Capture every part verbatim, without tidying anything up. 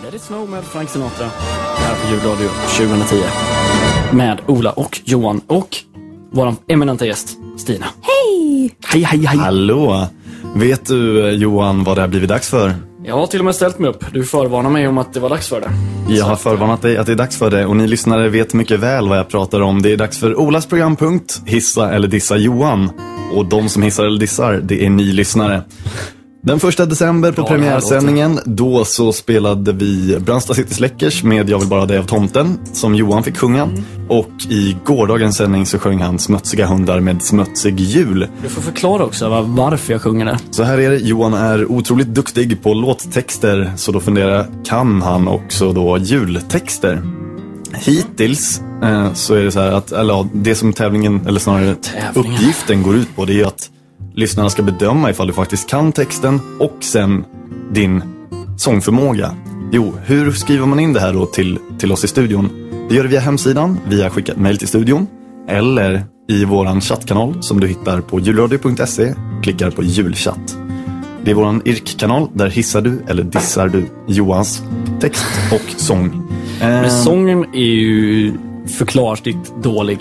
Let it snow med Frank Sinatra här på Julradio tjugohundratio med Ola och Johan och vår eminenta gäst Stina. Hej! Hej, hej, hej. Hallå! Vet du, Johan, vad det har blivit dags för? Jag har till och med ställt mig upp. Du förvarnar mig om att det var dags för det. Jag har förvarnat dig att det är dags för det, och ni lyssnare vet mycket väl vad jag pratar om. Det är dags för Olas programpunkt, Hissa eller dissa Johan. Och de som hissar eller dissar, det är ni lyssnare. Den första december på ja, premiärsändningen, då så spelade vi Brandsta City Släckers med Jag vill bara dig av tomten, som Johan fick sjunga. Mm. Och i gårdagens sändning så sjöng han Smutsiga hundar med smutsig jul. Du får förklara också var, varför jag sjunger det. Så här är det, Johan är otroligt duktig på låttexter, så då funderar jag, kan han också då jultexter? Hittills eh, så är det så här att, eller ja, det som tävlingen, eller snarare tävlingen. uppgiften går ut på, det är att lyssnarna ska bedöma ifall du faktiskt kan texten och sen din sångförmåga. Jo, hur skriver man in det här då till, till oss i studion? Det gör det via hemsidan, via skickat mejl till studion eller i våran chattkanal som du hittar på julradio punkt se. Klickar på julchatt. Det är våran I R K-kanal, där hissar du eller dissar du Johans text och sång. Men eh, sången är ju förklarsligt dålig.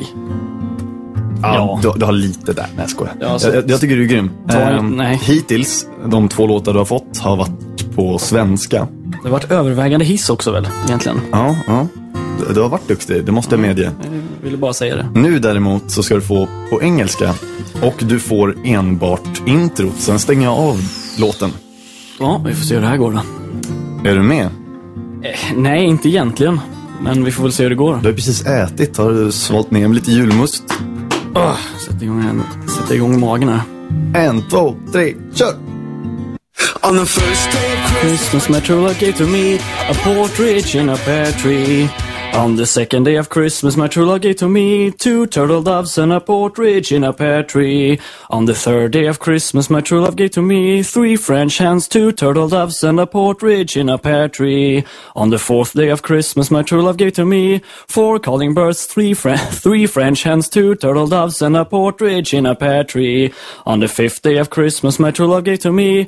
Ja, ja. Du, du har lite där. Nej, jag skojar. Ja, så, jag, jag tycker du är grym. Ta, nej. Hittills, de två låtar du har fått har varit på svenska. Det har varit övervägande hiss också väl, egentligen? Ja, ja. Du, du har varit duktig, det måste jag medge. Jag ville bara säga det. Nu däremot så ska du få på engelska. Och du får enbart introt. Sen stänger jag av låten. Ja, vi får se hur det här går då. Är du med? Eh, nej, inte egentligen. Men vi får väl se hur det går. Du har precis ätit. Har du svalt ner med lite julmust? Oh, sätt igång, en, sätt igång magen här. En, två, tre, kör! On the first day of Christmas, my true love gave to me a partridge in a pear tree. On the second day of Christmas, my true love gave to me two turtle doves and a partridge in a pear tree. On the third day of Christmas, my true love gave to me three French hens, two turtle doves and a partridge in a pear tree. On the fourth day of Christmas, my true love gave to me four calling birds, three, Fre- three French hens, two turtle doves and a partridge in a pear tree. On the fifth day of Christmas, my true love gave to me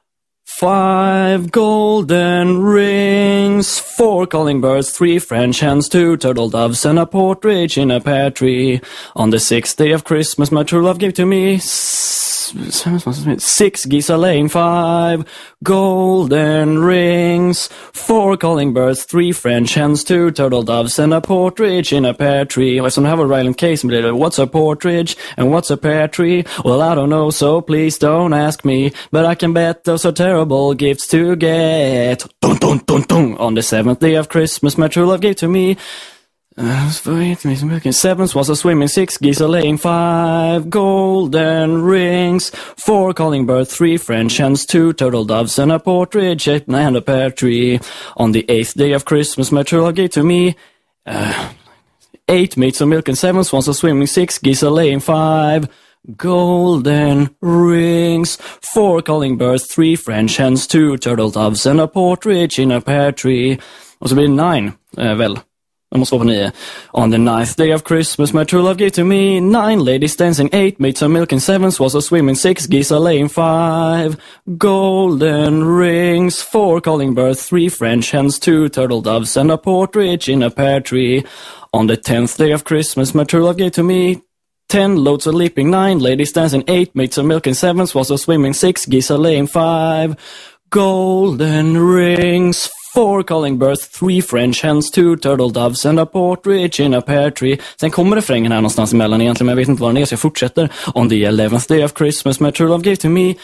five golden rings, four calling birds, three French hens, two turtle doves, and a partridge in a pear tree. On the sixth day of Christmas, my true love gave to me s- six geese a laying, five golden rings, four calling birds, three French hens, two turtle doves, and a partridge in a pear tree. Och eftersom det här var Ryland Case, blir det what's a partridge and what's a pear tree? Well, I don't know, so please don't ask me, but I can bet those are terrible gifts to get. Dun, dun, dun, dun. On the seventh day of Christmas, my true love gave to me Uh, Seven swans a swimming, six geese a laying, five golden rings, four calling birds, three French hens, two turtle doves, and a partridge and a pear tree. On the eighth day of Christmas, my true love gave to me uh, eight meats of milk and seven swans a swimming, six geese a laying, five golden rings, four calling birds, three French hens, two turtle doves, and a partridge in a pear tree. Och så blir det nine, uh, väl? Jag måste vara på nio. On the ninth day of Christmas, my true love gave to me nine ladies dancing, eight mates of milk and seven swans a swimming, six geese a laying, five golden rings, four calling birds, three French hens, two turtle doves, and a partridge in a pear tree. On the tenth day of Christmas, my true love gave to me ten loads of leaping, nine ladies dancing, eight mates of milk and seven swans a swimming, six geese a laying, five golden rings, four calling birds, three French hens, two turtle doves, and a partridge in a pear tree. Sen kommer refrängen här någonstans emellan egentligen, men jag vet inte vad den är, så jag fortsätter. On the eleventh day of Christmas, my true love gave to me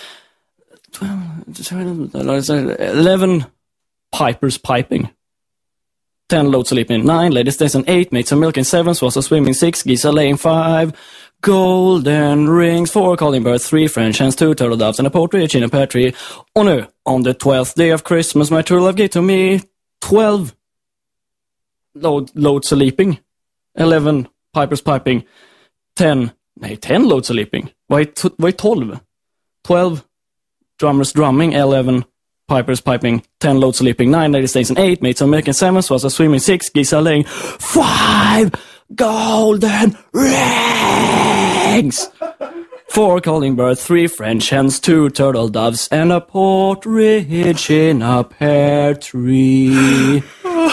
eleven pipers piping, ten loads of leaping, nine ladies dancing, eight mates of milk and seven swans a swimming, six geese a laying, five golden rings, four calling birds, three French hens, two turtle doves, and a partridge in a pear tree. Och nu, on the twelfth day of Christmas, my true love gave to me twelve load, loads of leaping, eleven pipers piping, ten, nej, ten loads of leaping. Vad är, t- vad är tolv? twelve drummers drumming, eleven pipers piping, ten loads of leaping, nine ladies dancing, eight mates of milk and seven swans a swimming, six geese a laying, five golden rings, Four calling birds, three French hens, two turtle doves, and a partridge in a pear tree.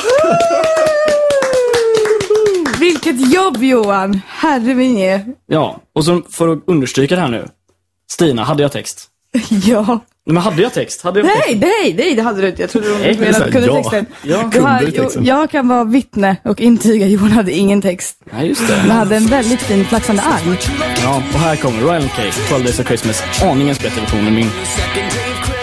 Vilket jobb, Johan! Herre min är. Ja, och så för att understryka det här nu. Stina, hade jag text? Ja. Men hade jag text? Hade jag Nej, text? nej, nej, det hade du inte. Jag trodde du Nej, menade att kunde ja. texten. Ja, Du har, kunde texten. jag, jag kan vara vittne och intyga Johan hade ingen text. Nej, just det. Men hade en väldigt fin flaxande arm. Ja, och här kommer Royal Case, twelve Days of Christmas. Aningens bättre version än min. Second day of Christmas.